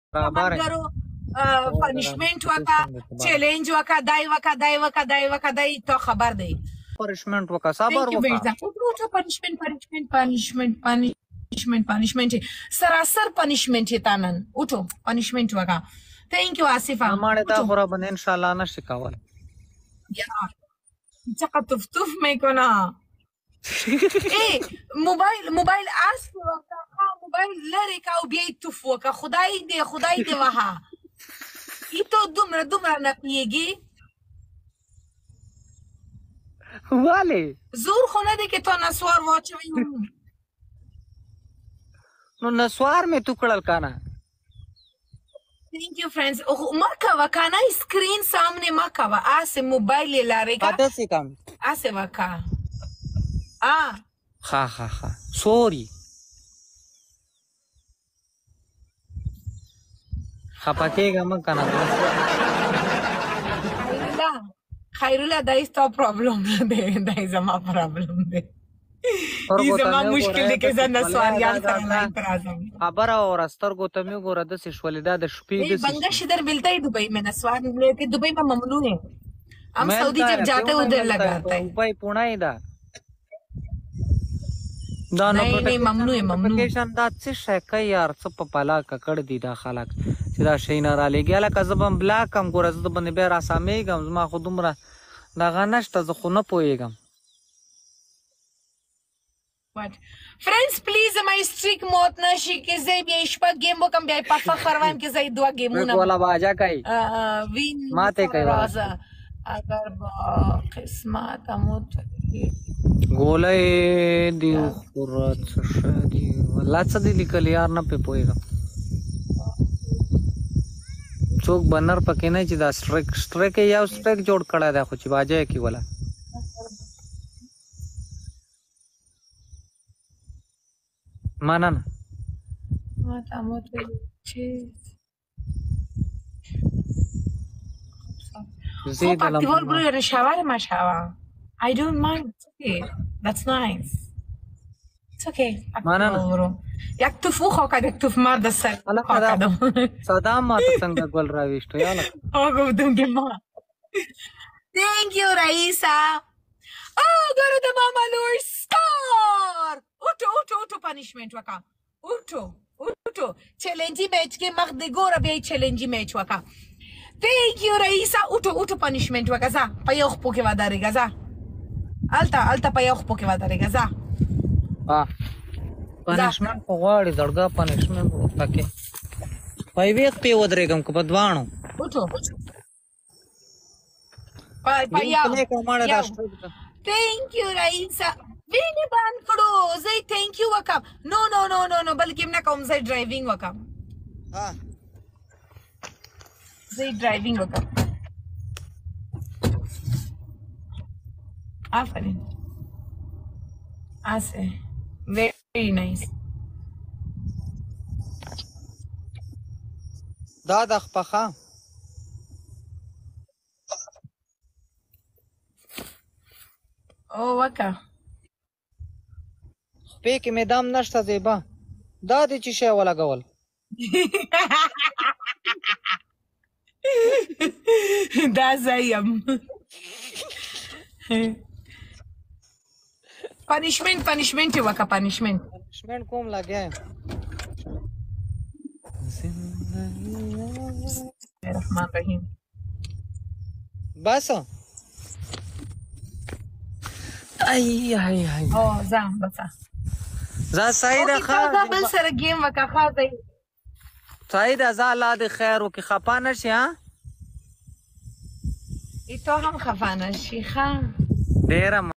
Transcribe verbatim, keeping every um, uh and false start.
ملګرو پنشمنت وکا چیلنج وکا دای وکا دای وکا دای وکا دای تو خبر دی پنشمنت وکا صبر وکا پنشمنت پنشمنت پنشمنت پنشمنت پنشمنت سراسر پنشمنت تانن اٹھو پنشمنت وکا تھینک یو آصفه ماړه دا غره باندې ان شاء الله نشي کول یا چقدر تفتف میکنه ای موبایل موبایل اس وکا موبایل لری کا او بیا تف وکا خدای دې خدای دې وها ایتو دومره دومره نه پیږي واله زور خو نه دی کې تو نسوار واچوي نو نسوار می ټوکړل کانا Thank you friends. Maka wakana screen सामने maka wa आसे mobile ले ला रेगा आधा से कम आसे वका आ हा हा हा सॉरी खपाकेगा मन kana खैरुला खैरुला that is the problem that is my problem de इजमा मुश्किल दे के जन सवारियां करना इतराजम خبر اور سترګو ته می ګوره د سشولیدا د شپې د बंगश इधर मिलता है दुबई में नसवार लेके दुबई में ममनू है हम सऊदी जब जाते हैं उधर लगाते हैं दुबई पुणे दा دا نو नहीं ममनू है ममनू اپلیکیشن دا څه شي کوي یار څه په پالا کړ دي دا خلک چې دا شي نه را لګیا لکه زبم بلاک کم ګوره زه باندې به را سمېږم ما خو دومره دا غنشته زه خو نه پوهېږم What? Friends, please, my streak mot na shi ke zai bi ishpa game wo kam bi pafa farwan ke zai dua game na wala baja kai win mate kai raza agar ba qismat amut golay di qurat shadi wala څه دي لیکل یار نه په پوهېږم څوک بنر پکې نه چې دا سټریک سټریک یو سټریک جوړ کړی دی خو چې باجه کې ولا منن ما تموت چیز زید لام خب برو رشاور ما شوا I don't mind it's okay that's nice it's okay منن برو یک توفو خو کده توف ما د سر صدا ما څنګه ګل راويشتو یاله هغه دونګه ما thank you Raisa oh go to the mama lord star Uto, uto, uto punishment waka. Uto, uto. Challenge match ke magde gora be challenge match waka. Thank you, Raisa. Uto, uto punishment waka za. Payokh po ke vadare gaza. Alta, alta payokh po ke vadare gaza. Ah. Punishment ko gaadi darga punishment waka. Pai wek pe wadregam ko badwano. Uto. Pai payao. Thank you, Raisa. ویني بان کړو زه thank you وکم نو نو نو نو نو بلکې نه کوم زه ډرایوینګ وکم ها زه ډرایوینګ وکم آفرین آسه very nice دا د خپخه او وکا په کې میدان نشته زیبا دا د چی شی ولا غول دا زایم punishment punishment وکا punishment punishment کوم لګیا الرحمن الرحیم بس ای ای ای او زم بس زه سعید خان دا بل سره گیم وکا خاطی سعید ازا الله د خیر او کې خپه نشي ها ای تو هم خفه نشي ښه ډیره